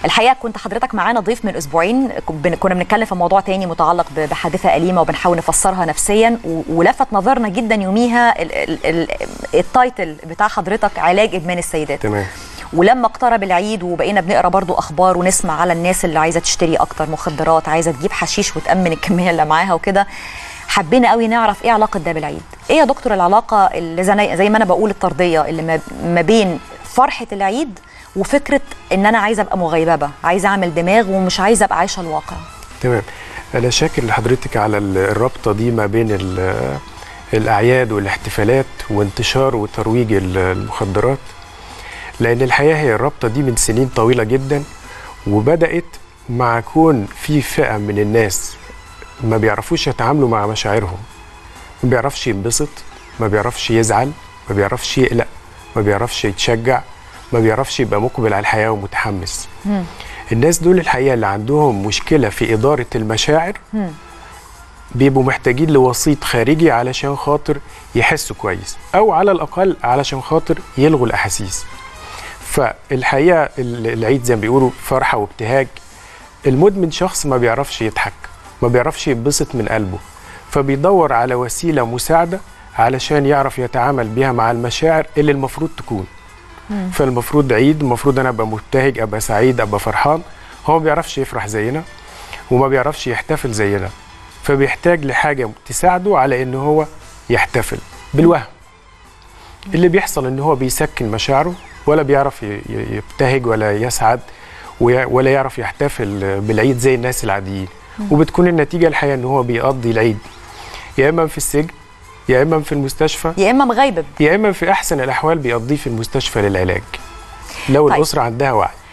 الحقيقه كنت حضرتك معانا ضيف من اسبوعين، كنا بنتكلم في موضوع تاني متعلق بحادثه اليمه وبنحاول نفسرها نفسيا، ولفت نظرنا جدا يوميها التايتل بتاع حضرتك علاج ادمان السيدات. تمام. ولما اقترب العيد وبقينا بنقرا برضو اخبار ونسمع على الناس اللي عايزه تشتري اكتر مخدرات، عايزه تجيب حشيش وتامن الكميه اللي معاها وكده، حبينا قوي نعرف ايه علاقه ده بالعيد. ايه يا دكتور العلاقه اللي زي ما انا بقول الطرديه اللي ما بين فرحه العيد وفكره ان انا عايزه ابقى مغيببه، عايزه اعمل دماغ ومش عايزه ابقى عايشه الواقع؟ تمام. انا شاكر لحضرتك على الرابطه دي ما بين الاعياد والاحتفالات وانتشار وترويج المخدرات، لان الحقيقه هي الرابطه دي من سنين طويله جدا، وبدات مع كون في فئه من الناس ما بيعرفوش يتعاملوا مع مشاعرهم، ما بيعرفش ينبسط، ما بيعرفش يزعل، ما بيعرفش يقلق، ما بيعرفش يتشجع، ما بيعرفش يبقى مقبل على الحياة ومتحمس. الناس دول الحقيقة اللي عندهم مشكلة في إدارة المشاعر بيبقوا محتاجين لوسيط خارجي علشان خاطر يحسوا كويس، أو على الأقل علشان خاطر يلغوا الأحاسيس. فالحقيقة العيد زي ما بيقولوا فرحة وابتهاج. المدمن شخص ما بيعرفش يضحك، ما بيعرفش يتبسط من قلبه، فبيدور على وسيلة مساعدة علشان يعرف يتعامل بيها مع المشاعر اللي المفروض تكون. فالمفروض عيد، المفروض انا ابقى مبتهج، ابقى سعيد، ابقى فرحان. هو ما بيعرفش يفرح زينا وما بيعرفش يحتفل زينا، فبيحتاج لحاجة تساعده على ان هو يحتفل بالوهم. اللي بيحصل ان هو بيسكن مشاعره، ولا بيعرف يبتهج ولا يسعد ولا يعرف يحتفل بالعيد زي الناس العاديين. وبتكون النتيجة الحقيقة ان هو بيقضي العيد يا اما في السجن، يا اما في المستشفى، يا اما مغيبب، يا اما في احسن الاحوال بيقضيه في المستشفى للعلاج لو الاسره عندها وعي.